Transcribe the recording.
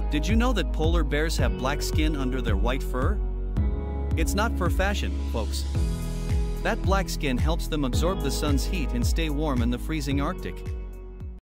Did you know that polar bears have black skin under their white fur? It's not for fashion, folks. That black skin helps them absorb the sun's heat and stay warm in the freezing Arctic.